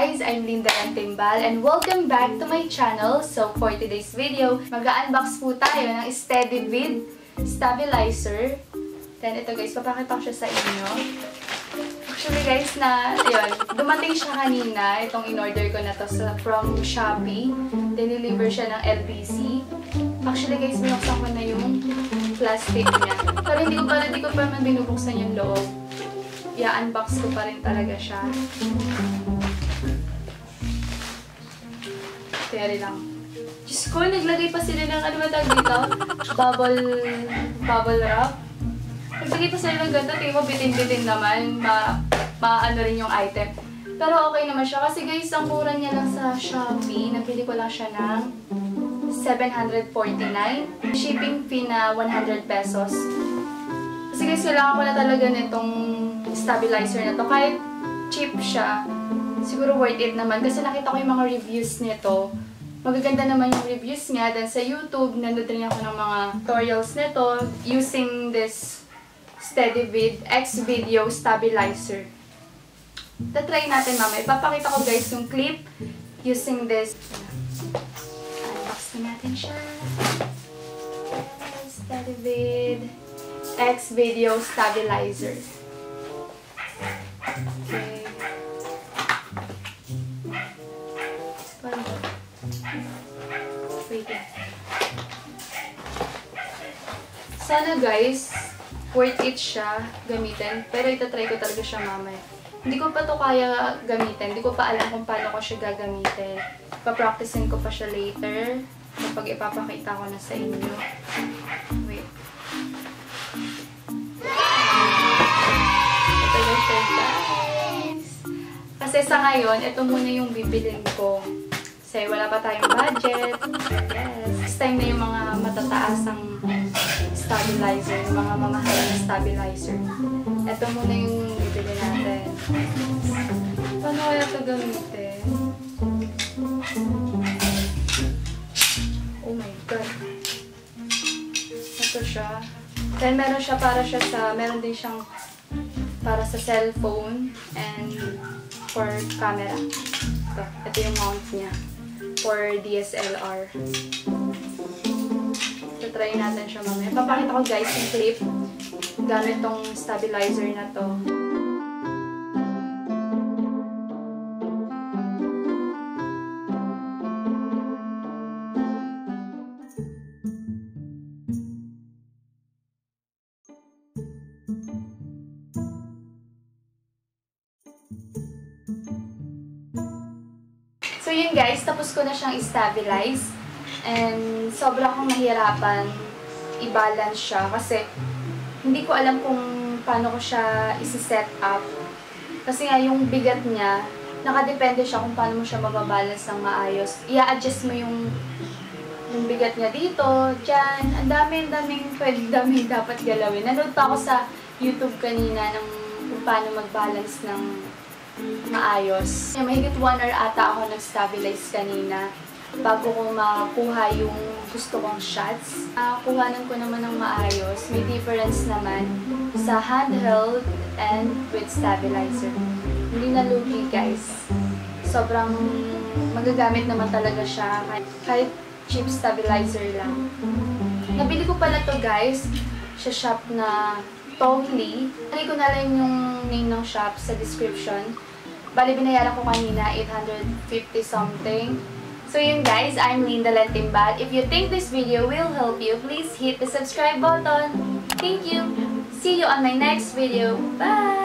guys! I'm Linda Lantimbal and welcome back to my channel. So for today's video, mag-unbox po tayo ng SteadyVid Stabilizer. Then ito guys, papakita ko siya sa inyo. Actually guys, dumating siya kanina. Itong in-order ko na to from Shopee. Dineliver siya ng LBC. Actually guys, binuksan ko na yung plastic niya. Pero hindi ko pa man binubuksan yung loob. I-unbox ko pa rin talaga siya. Kaya lang. Diyos ko, naglagay pa sila ng ano ba tawag dito? Bubble wrap. Naglagay pa sila ng ganito. Tingin mo, bitin-bitin naman. Maano rin yung item. Pero okay naman siya. Kasi guys, ang mura niya lang sa Shopee. Nabili ko lang siya ng $749. Shipping fee na 100 pesos. Kasi guys, kailangan ko na talaga nitong stabilizer na to. Kahit cheap siya, siguro worth it naman. Kasi nakita ko yung mga reviews nito. Magaganda naman yung reviews niya. Then sa YouTube, nanood rin ako ng mga tutorials nito using this SteadyVid X-Video Stabilizer. Tatry natin mamaya. Ipapakita ko guys yung clip using this. Unbox natin siya. SteadyVid X-Video Stabilizer. Okay. Wait. Sana guys, worth it siya gamitin. Pero itatry ko talaga siya mamaya. Hindi ko pa to kaya gamitin. Hindi ko pa alam kung paano ko siya gagamitin. Pa-practicein ko pa siya later. Kapag ipapakita ko na sa inyo. Wait. Ito yung third guys. Kasi sa ngayon, ito muna yung bibilin ko. Kasi wala pa tayong budget. Yes. This time na yung mga matataasang stabilizer. Yung mga mamahal na stabilizer. Ito muna yung bibili natin. Paano kaya ito gamitin? Oh my god. Ito siya. Then meron siya meron din siyang para sa cellphone and for camera. Ito yung mount niya for DSLR. So try natin siya mamaya. Papakita ko guys yung clip gamit tong stabilizer na to. So yun guys, tapos ko na siyang i-stabilize. And sobra akong nahihirapan i-balance siya kasi hindi ko alam kung paano ko siya isi-set up. Kasi nga yung bigat niya, nakadepende siya kung paano mo siya mababalance ng maayos. I-adjust mo yung bigat niya dito, dyan. Ang daming dapat galawin. Nanood pa ako sa YouTube kanina ng kung paano mag-balance ng maayos. Mahigit 1 hour ata ako nag-stabilize kanina bago ko makuha yung gusto kong shots. Kuhanan ko naman ng maayos. May difference naman sa handheld and with stabilizer. Hindi na lugi guys. Sobrang magagamit naman talaga siya kahit cheap stabilizer lang. Nabili ko pala to guys sa shop na Tongli. Lagay ko na lang yung name ng shop sa description. Bali, binayaran ko kanina, 850 something. So yun guys, I'm Linda Lantimbal. If you think this video will help you, please hit the subscribe button. Thank you! See you on my next video. Bye!